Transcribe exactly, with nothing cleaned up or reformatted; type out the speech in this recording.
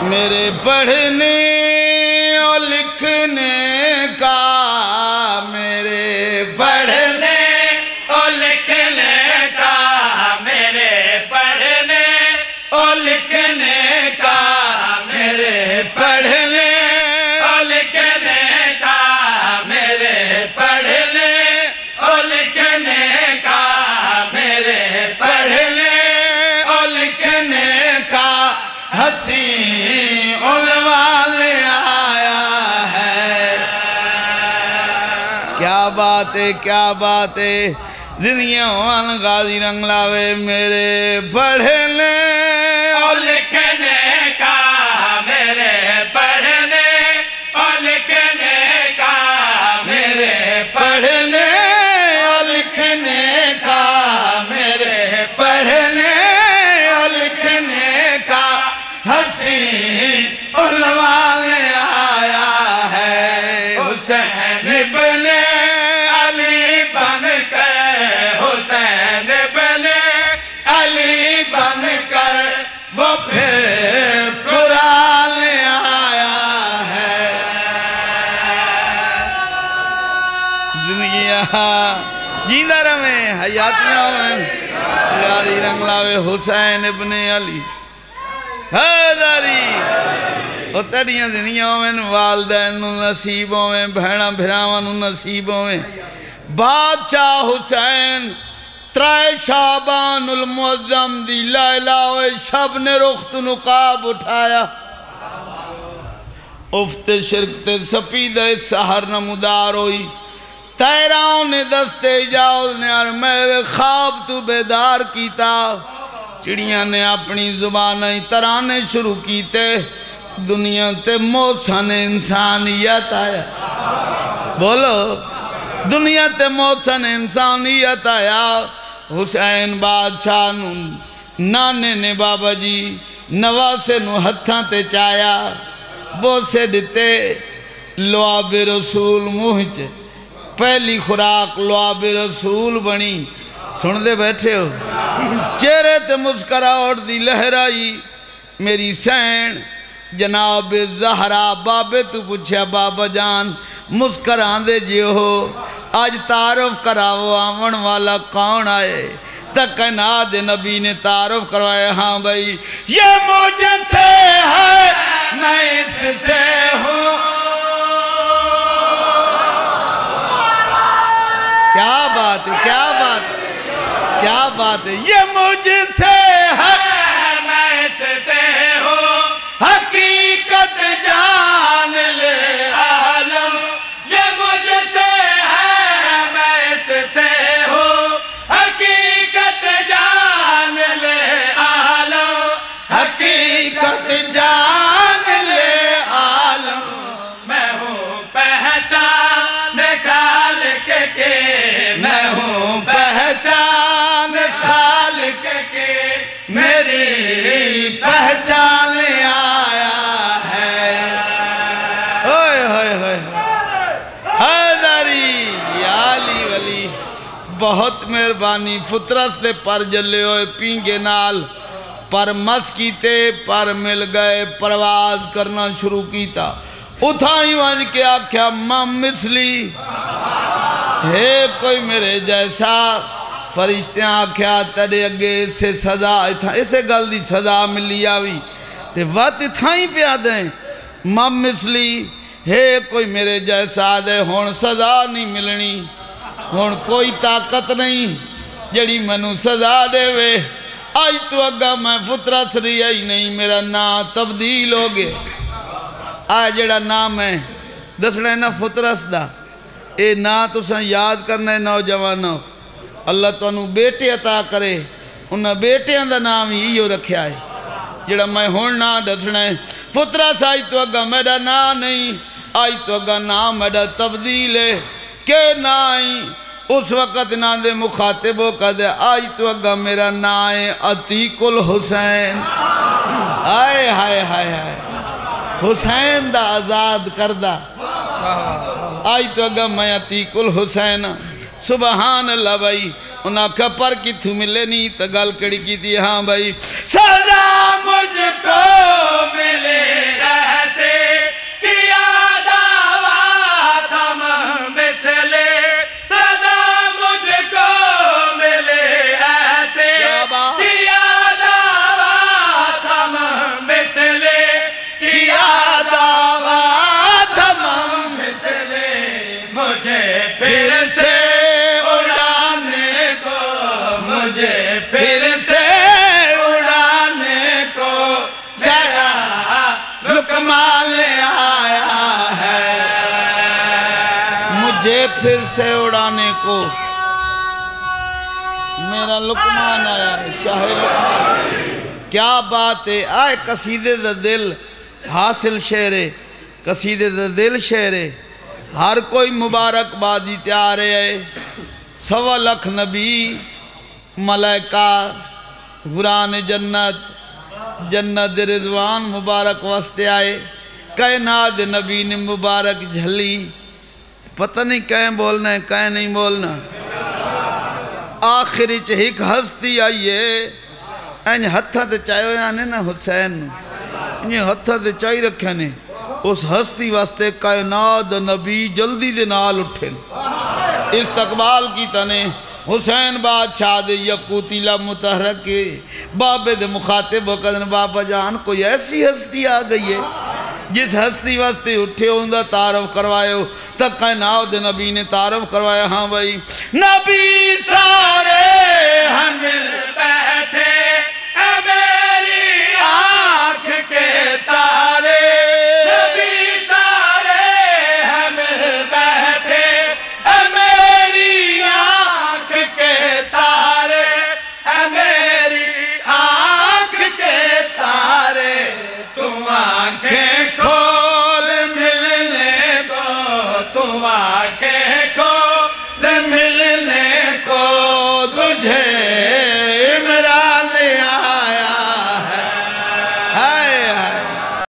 میرے پڑھنے اور لکھنے کا میرے پڑھنے اور لکھنے کا میرے پڑھنے اور لکھنے کا میرے پڑھنے اور لکھنے کا میرے پڑھنے اور لکھنے کا میرے پڑھنے اور لکھنے کا حسین عنوان آیا ہے کیا بات ہے کیا بات ہے زندگی وان غازی رنگ لاوے میرے پڑھنے اور لکھنے کا میرے پڑھنے اور لکھنے کا میرے پڑھنے اور لکھنے کا میرے پڑھنے اور لکھنے کا حسین عنوان آیا ہے حسین بن علی بن کر حسین بن علی بن کر وہ پھر قرآن آیا ہے زندگی جیندہ رہے حیاتیاں میں غازی رنگ لاوے حسین ابن علی حیدری وہ تیریاں زندگیوں میں والدین نصیبوں میں بہنہ بھراواں نصیبوں میں بادشاہ حسین ترائے شعبان المعظم دی لیلہ و شب نے رخت نقاب اٹھایا افت شرک تے سپید سحر نمودار ہوئی تیراؤں نے دستے اجاؤز نے اور میں خواب تو بیدار کیتا چڑیاں نے اپنی زبانیں ترانے شروع کیتے دنیا تے موسن انسانیت آیا بولو دنیا تے موسن انسانیت آیا حسین بادشاہ نو نانے نے بابا جی نواسے نو ہتھاں تے چایا بوسے دیتے لعاب رسول موہچ پہلی خوراک لعاب رسول بنی سن دے بیٹھے ہو چہرے تے مسکراہٹ دی لہرائی میری سین جناب زہرا بابے تو پوچھا بابا جان مسکران دے جیو ہو آج تعارف کراو آمن والا کون آئے تک کائنات نبی نے تعارف کروائے ہاں بھائی یہ مجھ سے ہے میں اس سے ہوں کیا بات ہے کیا بات ہے کیا بات ہے یہ مجھ سے ہے میں اس سے ہوں حقیقت جان لے عالم یہ مجھ سے ہے میں اس سے ہوں حقیقت جان لے عالم حقیقت جان لے عالم میں ہوں پہچان خالق کے میں ہوں پہچان خالق کے میری پہچان آیا ہے ہوئے ہوئے ہوئے حیدری یا علی ولی بہت مہربانی فطرت سے پر جلے ہوئے پینگے نال پر مس کیتے پر مل گئے پرواز کرنا شروع کیتا اتھائی وانج کے آکھیا ماں مثلی ہے کوئی میرے جیسا فرشتیاں آکھیا تڑے اگے اسے سزا اسے گل دی سزا ملی آوی تے وقت اتھائی پہ آدھیں ماں مثلی ہے کوئی میرے جیسا دے ہون سزا نہیں ملنی ہون کوئی طاقت نہیں جڑی منو سزا دے وے آج تو اگا میں فطرت رہی آئی نہیں میرا نام تبدیل ہو گئے آج جڑا نام ہے دسنا ہے نا فطرت دا اے نا تو سن یاد کرنا ہے نوجوانوں اللہ تو انہوں بیٹے عطا کرے انہاں بیٹے اندھا نام ہی یوں رکھیا ہے جڑا میں ہون نا دسنا ہے فطرت آج تو اگا میرا نام نہیں آج تو اگا نام میرا تبدیل ہے کہ نائی اس وقت نا دے مخاطبوں کا دے آج تو اگا میرا نام عتیق الحسین آئے ہائے ہائے ہائے حسین دا آزاد کردہ آج تو اگا میں عتیق الحسین سبحان اللہ بھائی انہاں کپر کی تھو ملے نہیں تگل کڑی کی تھی ہاں بھائی سزا مجھ کو ملے کہ پھر سے اڑانے کو میرا لقمان آیا ہے، شاہ لقمان۔ کیا بات ہے، آئے قصیدے دا دل حاصل شعرے، قصیدے دا دل شعرے، ہر کوئی مبارک بادی تیار ہے۔ سوا لکھ نبی ملائکہ غران جنت جنت رضوان مبارک واسطے آئے، کائنات نبی نے مبارک جھلی، پتہ نہیں کہیں بولنا ہے کہیں نہیں بولنا۔ آخری چہک ہستی آئیے، این ہتھا تے چاہے ہویا نے نا حسین، انہیں ہتھا تے چاہی رکھے نے، اس ہستی واسطے کائنات نبی جلدی دے نال اٹھے، استقبال کی تنے حسین بادشاہ دے یقوتی لمتحرک کے بابے دے مخاطب وقتن بابا جان کوئی ایسی ہستی آ گئی ہے جس ہستی واسطے اٹھے ہوندہ تعارف کروائے ہو، تک کائنات نبی نے تعارف کروایا۔ ہاں بھائی نبی سارے ہم ملتے تھے اے میری آنکھ کے تارے، نبی سارے ہم ملتے تھے اے میری آنکھ کے تارے، اے میری آنکھ کے تارے، تم آنکھیں کھول ملنے کو، تم آنکھیں